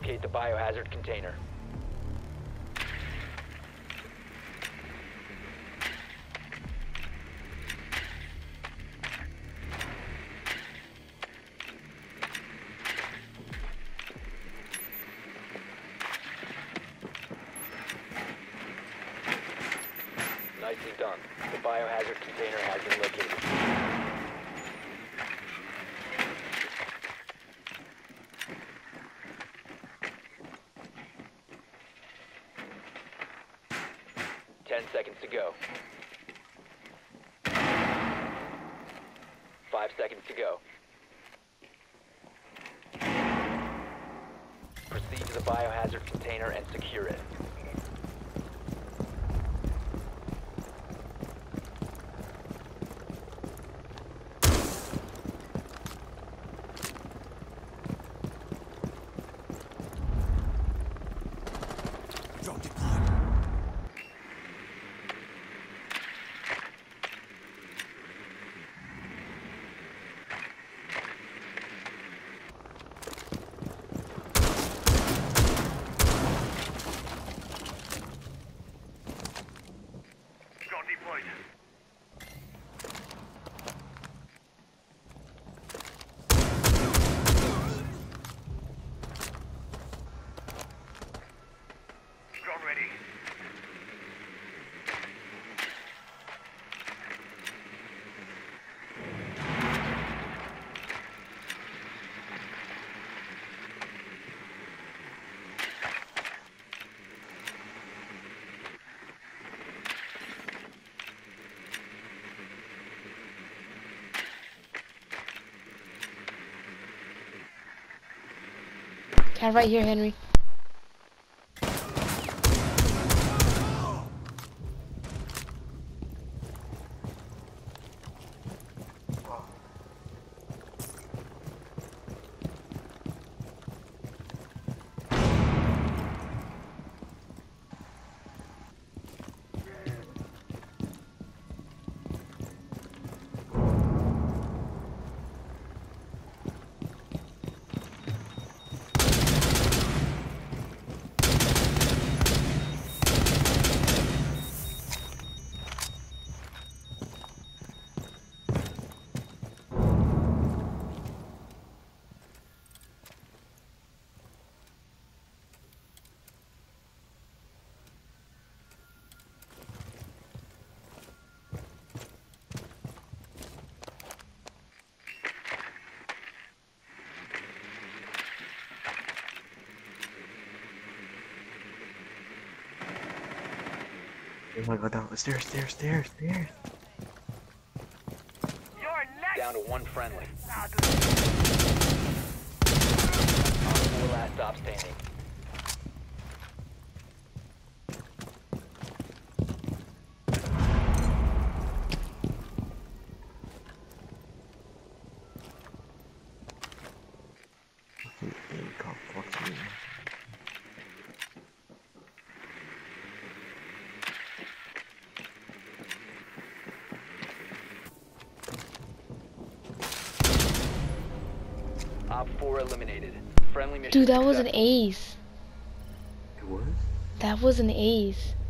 locate the biohazard container. Nicely done. The biohazard container has been located. 10 seconds to go. 5 seconds to go. Proceed to the biohazard container and secure it. Drone deployed. Drone deployed. Drone ready. Cat right here, Henry. Oh my god, down. Stairs. You're next. Down to one friendly. Ah, Four last stop standing. Op 4 eliminated. Friendly mission Dude, that was an successful. ace. It was? That was an ace.